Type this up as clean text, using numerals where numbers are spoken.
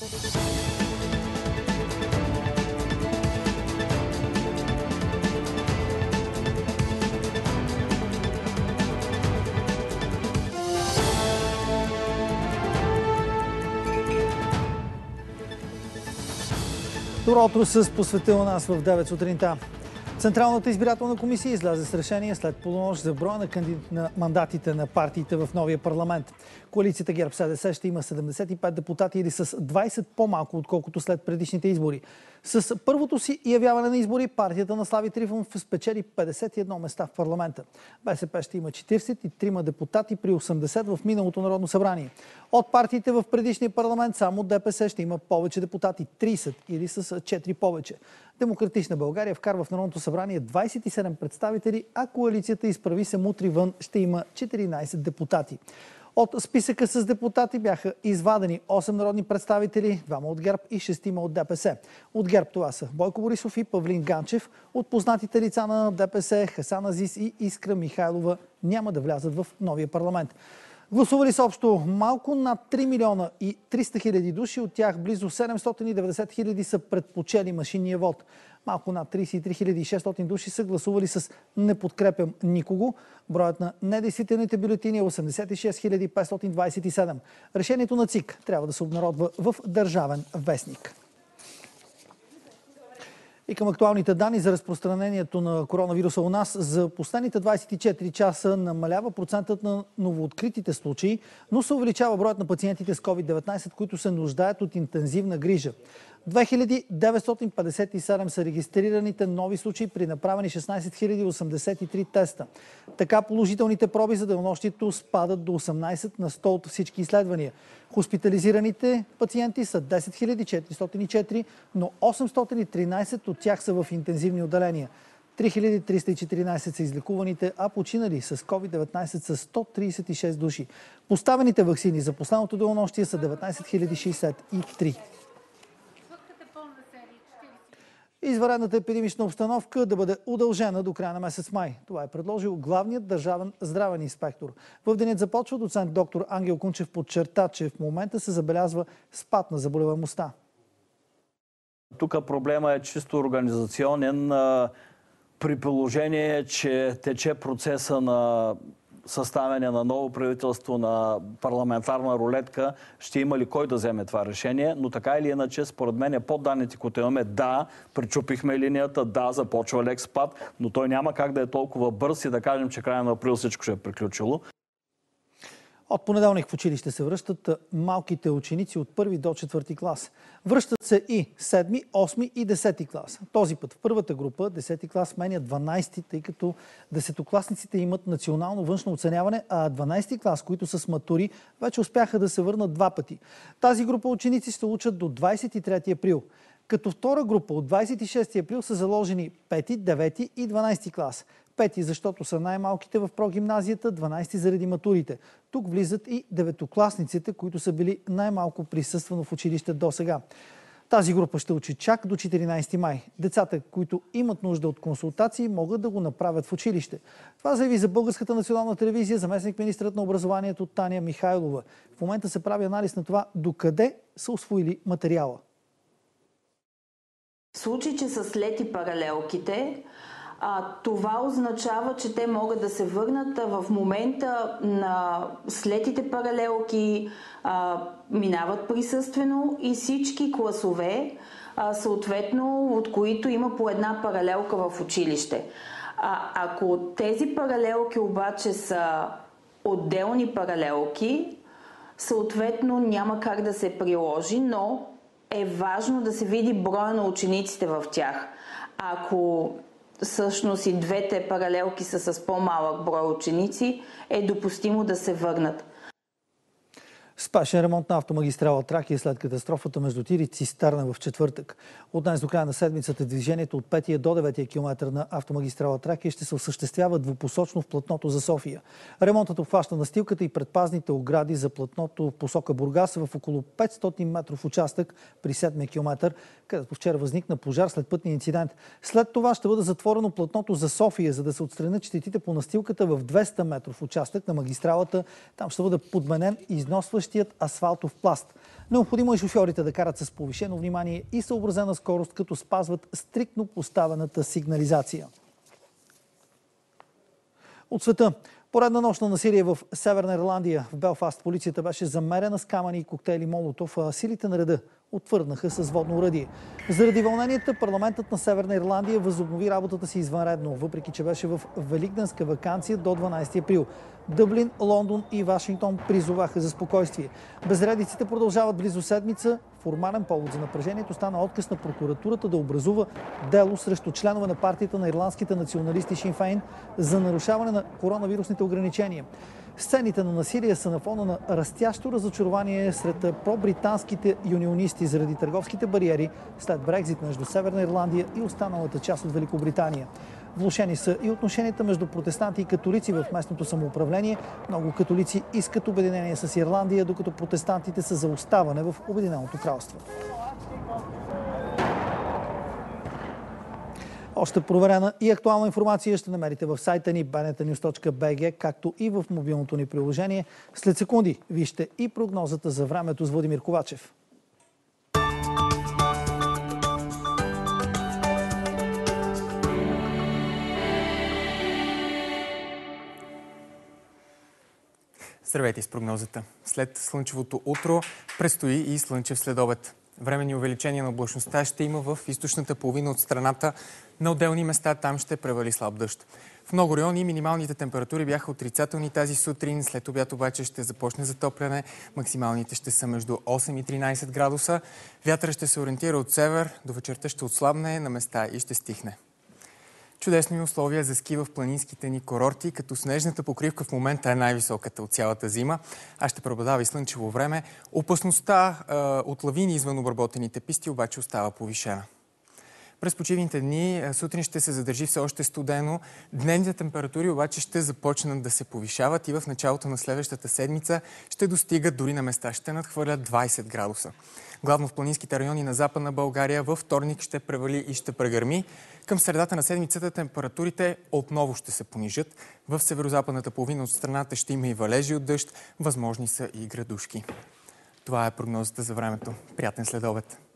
Добро утро с посветила нас в 9 сутринта. Централната избирателна комисия излезе с решение след полунощ за броя на мандатите на партиите в новия парламент. Коалицията ГЕРБ-СДС ще има 75 депутати или с 20 по-малко, отколкото след предишните избори. С първото си явяване на избори партията на Слави Трифонов спечели 51 места в парламента. БСП ще има 43 депутати при 80 в миналото Народно събрание. От партиите в предишния парламент само ДПС ще има повече депутати, 30 или с 4 повече. Демократична България вкарва в Народното събрание 27 представители, а коалицията Изправи се мутри вън ще има 14 депутати. От списъка с депутати бяха извадени 8 народни представители, 2 от ГЕРБ и 6 от ДПС. От ГЕРБ това са Бойко Борисов и Павлин Ганчев. От познатите лица на ДПС Хасан Азис и Искра Михайлова няма да влязат в новия парламент. Гласували са общо малко над 3 милиона и 300 хиляди души, от тях близо 790 хиляди са предпочели машинния вод. Малко над 33 600 души са гласували с "не подкрепям никого". Броят на недействителните бюлетини е 86 527. Решението на ЦИК трябва да се обнародва в Държавен вестник. И към актуалните данни за разпространението на коронавируса у нас. За последните 24 часа намалява процентът на новооткритите случаи, но се увеличава броят на пациентите с COVID-19, които се нуждаят от интензивна грижа. 2957 са регистрираните нови случаи при направени 16 083 теста. Така положителните проби за денонощието спадат до 18 на 100 от всички изследвания. Хоспитализираните пациенти са 10 404, но 813 от тях са в интензивни отделения. 3314 са излекуваните, а починали с COVID-19 са 136 души. Поставените ваксини за последното денонощие са 19 063. Извънредната епидемична обстановка да бъде удължена до края на месец май. Това е предложил главният държавен здравен инспектор. В денят започва доцент доктор Ангел Кунчев подчерта, че в момента се забелязва спад на заболеваемостта. Тук проблема е чисто организационен. При положение, че тече процеса на съставяне на ново правителство, на парламентарна рулетка, ще има ли кой да вземе това решение, но така или иначе, според мен, по данните, които имаме, да, причупихме линията, да, започва лек спад, но той няма как да е толкова бърз и да кажем, че края на април всичко ще е приключило. От понеделник в училище се връщат малките ученици от 1 до 4 клас. Връщат се и 7, 8 и 10 клас. Този път в първата група 10 клас сменя 12, тъй като 10-класниците имат национално външно оценяване, а 12 клас, които са с матури, вече успяха да се върнат 2 пъти. Тази група ученици ще учат до 23 април. Като втора група от 26 април са заложени 5, 9 и 12 клас. 5, защото са най-малките в прогимназията, 12 заради матурите. Тук влизат и 9-класниците, които са били най-малко присъствено в училище до сега. Тази група ще учи чак до 14 май. Децата, които имат нужда от консултации, могат да го направят в училище. Това заяви за Българската национална телевизия заместник-министърът на образованието Таня Михайлова. В момента се прави анализ на това докъде са усвоили материала. В случай, че са слети паралелките, това означава, че те могат да се върнат в момента на слетите паралелки, минават присъствено и всички класове, съответно, от които има по една паралелка в училище. Ако тези паралелки обаче са отделни паралелки, съответно няма как да се приложи, но е важно да се види броя на учениците в тях. Ако всъщност и двете паралелки са с по-малък брой ученици, е допустимо да се върнат. Спешен ремонт на автомагистрала Тракия след катастрофата между Тир и Цистерна в четвъртък. От днес до края на седмицата движението от 5 до 9 километър на автомагистрала Тракия ще се осъществява двупосочно в платното за София. Ремонтът обхваща настилката и предпазните огради за платното в посока Бургас в около 500 метров участък при 7 километър, където вчера възникна пожар след пътния инцидент. След това ще бъде затворено платното за София, за да се отстранят щетите по настилката в 200 метров участък на магистралата. Там ще бъде подменен износващ същият асфалтов пласт. Необходимо е шофьорите да карат с повишено внимание и съобразена скорост, като спазват стриктно поставената сигнализация. От света. Поредна нощ на насилие в Северна Ирландия. В Белфаст полицията беше замерена с камъни и коктейли Молотов, а силите на реда отвърнаха с водно оръдие. Заради вълненията, парламентът на Северна Ирландия възобнови работата си извънредно, въпреки че беше в великденска ваканция до 12 април. Дъблин, Лондон и Вашингтон призоваха за спокойствие. Безредиците продължават близо седмица. Формален повод за напрежението стана отказ на прокуратурата да образува дело срещу членове на партията на ирландските националисти Син Фейн за нарушаване на коронавирусните ограничения. Сцените на насилие са на фона на растящо разочарование сред пробританските юнионисти заради търговските бариери след Брекзит между Северна Ирландия и останалата част от Великобритания. Влошени са и отношенията между протестанти и католици в местното самоуправление. Много католици искат обединение с Ирландия, докато протестантите са за оставане в Обединеното кралство. Още проверена и актуална информация ще намерите в сайта ни bnetnews.bg, както и в мобилното ни приложение. След секунди вижте и прогнозата за времето с Владимир Ковачев. Здравейте с прогнозата. След слънчевото утро предстои и слънчев следобед. Временни увеличения на облачността ще има в източната половина от страната. На отделни места там ще превали слаб дъжд. В много райони минималните температури бяха отрицателни тази сутрин. След обяд обаче ще започне затопляне. Максималните ще са между 8 и 13 градуса. Вятърът ще се ориентира от север. До вечерта ще отслабне на места и ще стихне. Чудесни условия за ски в планинските ни курорти, като снежната покривка в момента е най-високата от цялата зима, а ще преобладава и слънчево време. Опасността от лавини извън обработените писти обаче остава повишена. През почивните дни сутрин ще се задържи все още студено. Дневните температури обаче ще започнат да се повишават и в началото на следващата седмица ще достигат, дори на места ще надхвърлят 20 градуса. Главно в планинските райони на Западна България във вторник ще превали и ще прегърми. Към средата на седмицата температурите отново ще се понижат. В северо-западната половина от страната ще има и валежи от дъжд, възможни са и градушки. Това е прогнозата за времето. Приятен следобед!